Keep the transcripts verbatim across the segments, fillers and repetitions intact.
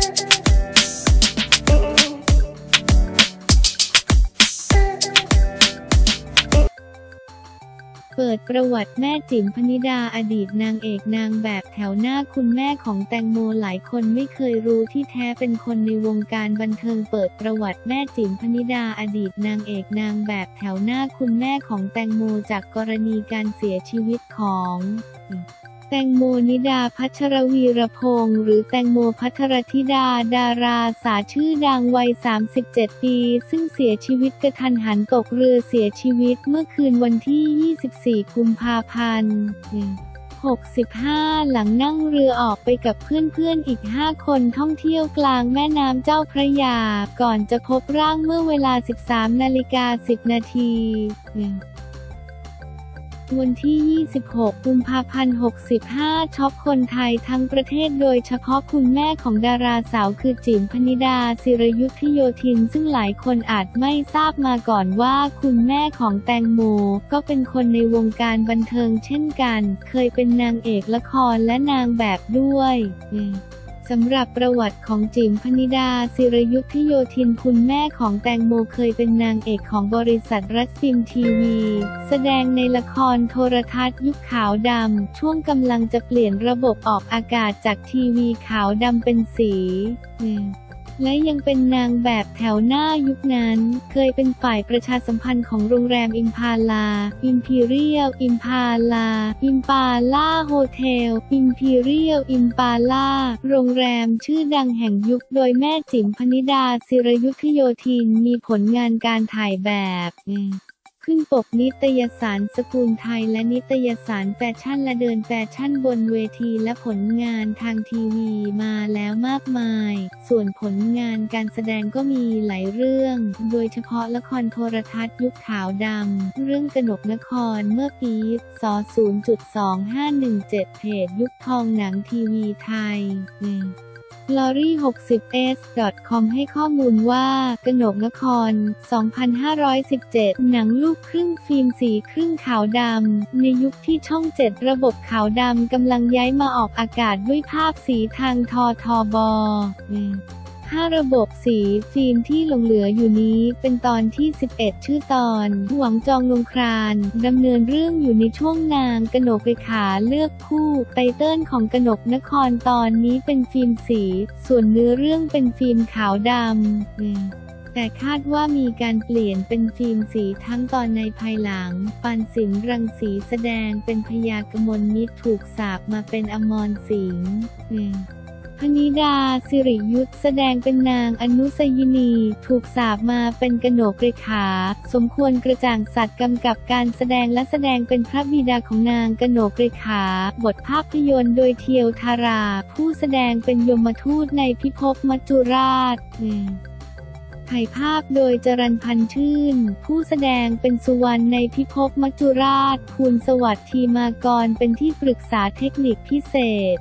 เปิดประวัติแม่จิ๋มพนิดาอดีตนางเอกนางแบบแถวหน้าคุณแม่ของแตงโมหลายคนไม่เคยรู้ที่แท้เป็นคนในวงการบันเทิงเปิดประวัติแม่จิ๋มพนิดาอดีตนางเอกนางแบบแถวหน้าคุณแม่ของแตงโมจากกรณีการเสียชีวิตของแตงโมนิดาพัชรวีรพงษ์หรือแตงโมภัทรธิดาดาราสาวชื่อดังวัยสามสิบเจ็ดปีซึ่งเสียชีวิตกระทันหันตกเรือเสียชีวิตเมื่อคืนวันที่ยี่สิบสี่กุมภาพันธ์หกสิบห้าหลังนั่งเรือออกไปกับเพื่อนๆอีกห้าคนท่องเที่ยวกลางแม่น้ำเจ้าพระยาก่อนจะพบร่างเมื่อเวลา สิบสามนาฬิกาสิบนาทีวันที่ยี่สิบหกกุมภาพันธ์หกสิบห้าช็อกคนไทยทั้งประเทศโดยเฉพาะคุณแม่ของดาราสาวคือจิ๋มพนิดาศิรยุทธโยธินซึ่งหลายคนอาจไม่ทราบมาก่อนว่าคุณแม่ของแตงโมก็เป็นคนในวงการบันเทิงเช่นกันเคยเป็นนางเอกละครและนางแบบด้วยสำหรับประวัติของจิ๋มพนิดาศิรยุทธโยธินคุณแม่ของแตงโมเคยเป็นนางเอกของบริษัทรัสฟิล์มทีวีแสดงในละครโทรทัศน์ยุคขาวดำช่วงกำลังจะเปลี่ยนระบบออกอากาศจากทีวีขาวดำเป็นสีและยังเป็นนางแบบแถวหน้ายุคนั้นเคยเป็นฝ่ายประชาสัมพันธ์ของโรงแรมอิมพาลาอิมพีเรียลอิมพาลาอิมปาล่าโฮเทลอิมพีเรียลอิมปาล่าโรงแรมชื่อดังแห่งยุคโดยแม่จิ๋มพนิดาศิรยุทธโยธินมีผลงานการถ่ายแบบขึ้นปกนิตยสารสกุลไทยและนิตยสารแฟชั่นและเดินแฟชั่นบนเวทีและผลงานทางทีวีมาแล้วมากมายส่วนผลงานการแสดงก็มีหลายเรื่องโดยเฉพาะละครโทรทัศน์ยุคขาวดำเรื่องกนกนครเมื่อปีศ. ศูนย์ จุด สอง ห้า หนึ่ง เจ็ด เพจยุคทองหนังทีวีไทยลอรี่ หกสิบ เอส ดอท คอม ให้ข้อมูลว่ากนกนคร สองพันห้าร้อยสิบเจ็ด หนังลูกครึ่งฟิล์มสีครึ่งขาวดำในยุคที่ช่องเจ็ดระบบขาวดำกำลังย้ายมาออกอากาศด้วยภาพสีทางททบห้าระบบสีฟิล์มที่หลงเหลืออยู่นี้เป็นตอนที่สิบเอ็ดชื่อตอนหวังจองลงครานดำเนินเรื่องอยู่ในช่วงนางกนกเรขาเลือกคู่ไตเติ้ลของกนกนครตอนนี้เป็นฟิล์มสีส่วนเนื้อเรื่องเป็นฟิล์มขาวดำแต่คาดว่ามีการเปลี่ยนเป็นฟิล์มสีทั้งตอนในภายหลังปันสินรังสีแสดงเป็นพยากมลมิตรถูกสาปมาเป็นอมรสิงห์พนิดาศิริยุทธแสดงเป็นนางอนุสยินีถูกสาปมาเป็นกนกเรขาสมควรกระจ่างสัตย์กำกับการแสดงและแสดงเป็นพระบิดาของนางกนกเรขาบทภาพยนตร์โดยเทียวธาราผู้แสดงเป็นยมทูตในพิภพมัจจุราชถ่ายภาพโดยจรัญพันธ์ชื่นผู้แสดงเป็นสุวรรณในพิภพมัจจุราชภูลสวัสดิ์ทีมากรเป็นที่ปรึกษาเทคนิคพิเศษ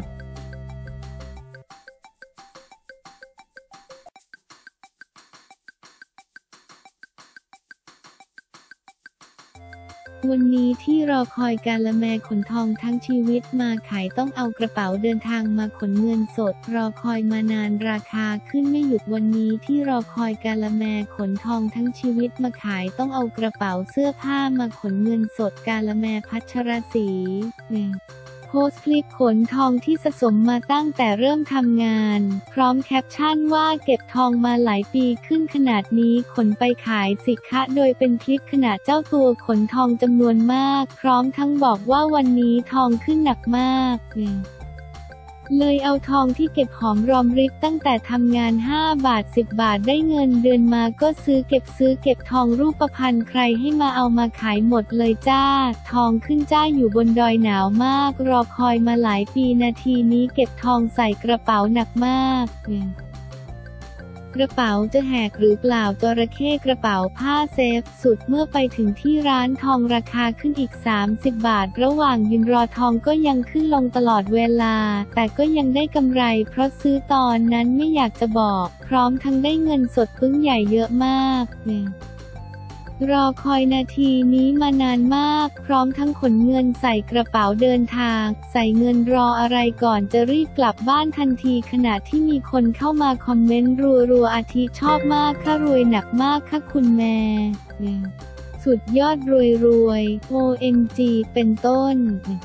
วันนี้ที่รอคอยกาละแมขนทองทั้งชีวิตมาขายต้องเอากระเป๋าเดินทางมาขนเงินสดรอคอยมานานราคาขึ้นไม่หยุดวันนี้ที่รอคอยกาละแมขนทองทั้งชีวิตมาขายต้องเอากระเป๋าเสื้อผ้ามาขนเงินสดกาละแมพัชรศรีโพสต์คลิปขนทองที่สะสมมาตั้งแต่เริ่มทำงานพร้อมแคปชั่นว่าเก็บทองมาหลายปีขึ้นขนาดนี้ขนไปขายสิคะโดยเป็นคลิปขณะเจ้าตัวขนทองจำนวนมากพร้อมทั้งบอกว่าวันนี้ทองขึ้นหนักมากเลยเอาทองที่เก็บหอมรอมริบตั้งแต่ทำงานห้าบาทสิบบาทได้เงินเดือนมาก็ซื้อเก็บซื้อเก็บทองรูปพรรณใครให้มาเอามาขายหมดเลยจ้าทองขึ้นจ้าอยู่บนดอยหนาวมากรอคอยมาหลายปีนาทีนี้เก็บทองใส่กระเป๋าหนักมากกระเป๋าจะแหกหรือเปล่าจระเข้กระเป๋าผ้าเซฟสุดเมื่อไปถึงที่ร้านทองราคาขึ้นอีกสามสิบบาทระหว่างยืนรอทองก็ยังขึ้นลงตลอดเวลาแต่ก็ยังได้กำไรเพราะซื้อตอนนั้นไม่อยากจะบอกพร้อมทั้งได้เงินสดปึ้งใหญ่เยอะมากรอคอยนาทีนี้มานานมากพร้อมทั้งขนเงินใส่กระเป๋าเดินทางใส่เงินรออะไรก่อนจะรีบกลับบ้านทันทีขณะที่มีคนเข้ามาคอมเมนต์รัวๆอาทิชอบมากค่ะรวยหนักมากค่ะคุณแม่สุดยอดรวยรวย โอ เอ็ม จี เป็นต้น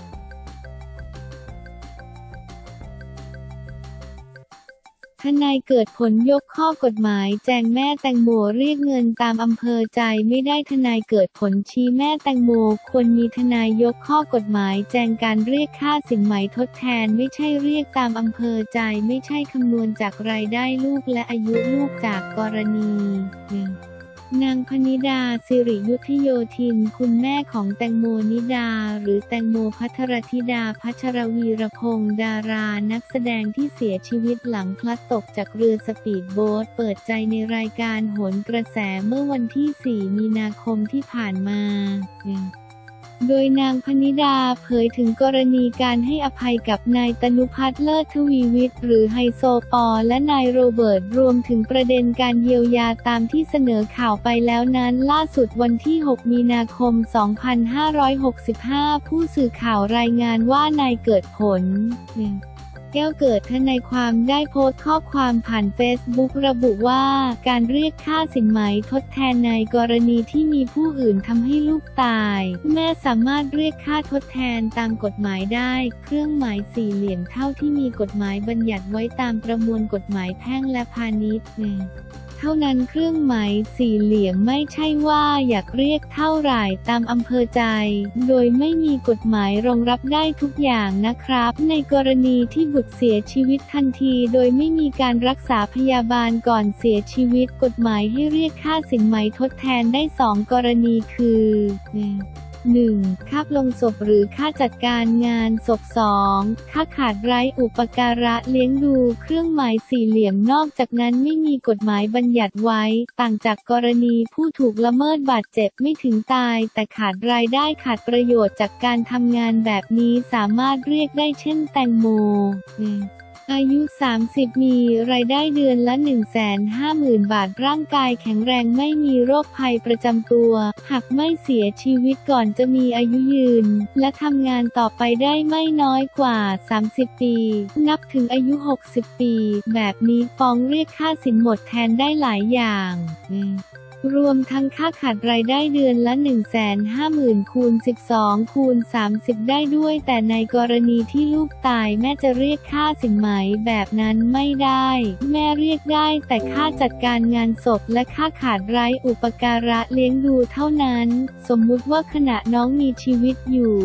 ทนายเกิดผลยกข้อกฎหมายแจงแม่แตงโมเรียกเงินตามอำเภอใจไม่ได้ทนายเกิดผลชี้แม่แตงโมควรมีทนายยกข้อกฎหมายแจงการเรียกค่าสินไหมทดแทนไม่ใช่เรียกตามอำเภอใจไม่ใช่คำนวณจากรายได้ลูกและอายุลูกจากกรณีนางพนิดาสิริยุทธโยธินคุณแม่ของแตงโมนิดาหรือแตงโมภัทรธิดาพัชรวีรพงษ์ดารานักแสดงที่เสียชีวิตหลังพลัดตกจากเรือสปีดโบ๊ทเปิดใจในรายการโหนกระแสเมื่อวันที่สี่มีนาคมที่ผ่านมาโดยนางพนิดาเผยถึงกรณีการให้อภัยกับนายตนุพัฒน์เลิศทวีวิทย์หรือไฮโซปอและนายโรเบิร์ตรวมถึงประเด็นการเยียวยาตามที่เสนอข่าวไปแล้วนั้นล่าสุดวันที่หกมีนาคมสองพันห้าร้อยหกสิบห้าผู้สื่อข่าวรายงานว่านายเกิดผลแก้วเกิดทนายความได้โพสต์ข้อความผ่านเฟซบุ๊กระบุว่าการเรียกค่าสินไหมทดแทนในกรณีที่มีผู้อื่นทำให้ลูกตายแม่สามารถเรียกค่าทดแทนตามกฎหมายได้เครื่องหมายสี่เหลี่ยมเท่าที่มีกฎหมายบัญญัติไว้ตามประมวลกฎหมายแพ่งและพาณิชย์เท่านั้นเครื่องหมายสี่เหลี่ยมไม่ใช่ว่าอยากเรียกเท่าไหร่ตามอำเภอใจโดยไม่มีกฎหมายรองรับได้ทุกอย่างนะครับในกรณีที่บุตรเสียชีวิตทันทีโดยไม่มีการรักษาพยาบาลก่อนเสียชีวิตกฎหมายให้เรียกค่าสินไหมทดแทนได้สองกรณีคือหนึ่ง ค่าปลงศพหรือค่าจัดการงานศพ สอง ค่าขาดไร้อุปการะเลี้ยงดูเครื่องหมายสี่เหลี่ยมนอกจากนั้นไม่มีกฎหมายบัญญัติไว้ต่างจากกรณีผู้ถูกละเมิดบาดเจ็บไม่ถึงตายแต่ขาดรายได้ขาดประโยชน์จากการทำงานแบบนี้สามารถเรียกได้เช่นแตงโมอายุสามสิบมีรายได้เดือนละ หนึ่งแสนห้าหมื่น บาทร่างกายแข็งแรงไม่มีโรคภัยประจำตัวหากไม่เสียชีวิตก่อนจะมีอายุยืนและทำงานต่อไปได้ไม่น้อยกว่าสามสิบปีนับถึงอายุหกสิบปีแบบนี้ฟ้องเรียกค่าสินหมดแทนได้หลายอย่างรวมทั้งค่าขาดรายได้เดือนละ หนึ่งแสนห้าหมื่น คูณ สิบสอง คูณ สามสิบ ได้ด้วยแต่ในกรณีที่ลูกตายแม่จะเรียกค่าสินไหมแบบนั้นไม่ได้แม่เรียกได้แต่ค่าจัดการงานศพและค่าขาดไร้อุปการะเลี้ยงดูเท่านั้นสมมุติว่าขณะน้องมีชีวิตอยู่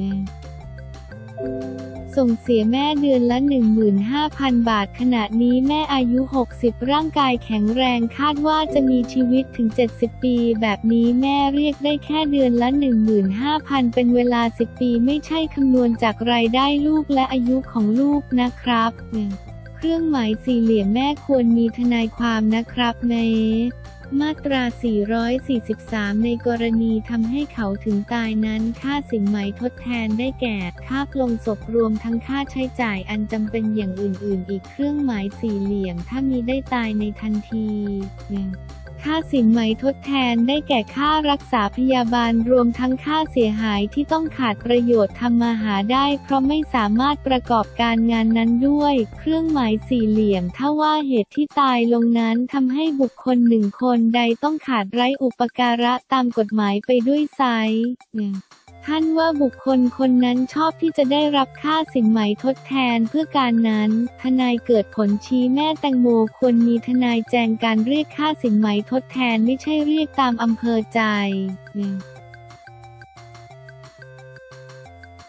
ส่งเสียแม่เดือนละ หนึ่งหมื่นห้าพัน บาทขณะนี้แม่อายุหกสิบร่างกายแข็งแรงคาดว่าจะมีชีวิตถึงเจ็ดสิบปีแบบนี้แม่เรียกได้แค่เดือนละ หนึ่งหมื่นห้าพัน เป็นเวลาสิบปีไม่ใช่คำนวณจากรายได้ลูกและอายุของลูกนะครับเครื่องหมายสี่เหลี่ยมแม่ควรมีทนายความนะครับแม่มาตราสี่ร้อยสี่สิบสามในกรณีทำให้เขาถึงตายนั้นค่าสินไหมทดแทนได้แก่ค่าปลงศพรวมทั้งค่าใช้จ่ายอันจำเป็นอย่างอื่นๆอีกเครื่องหมายสี่เหลี่ยมถ้ามีได้ตายในทันทีค่าสินไหมทดแทนได้แก่ค่ารักษาพยาบาลรวมทั้งค่าเสียหายที่ต้องขาดประโยชน์ทำมาหาได้เพราะไม่สามารถประกอบการงานนั้นด้วยเครื่องหมายสี่เหลี่ยมถ้าว่าเหตุที่ตายลงนั้นทำให้บุคคลหนึ่งคนใดต้องขาดไร้อุปการะตามกฎหมายไปด้วยไซท่านว่าบุคคลคนนั้นชอบที่จะได้รับค่าสินไหมทดแทนเพื่อการนั้นทนายเกิดผลชี้แม่แตงโมควรมีทนายแจงการเรียกค่าสินไหมทดแทนไม่ใช่เรียกตามอำเภอ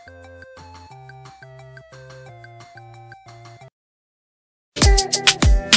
ใจ